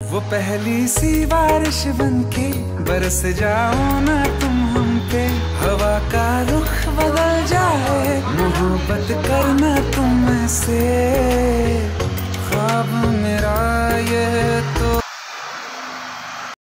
वो पहली सी बारिश बनके बरस जाओ ना तुम हम पे, हवा का रुख बदल जाए मोहब्बत करना तुम से।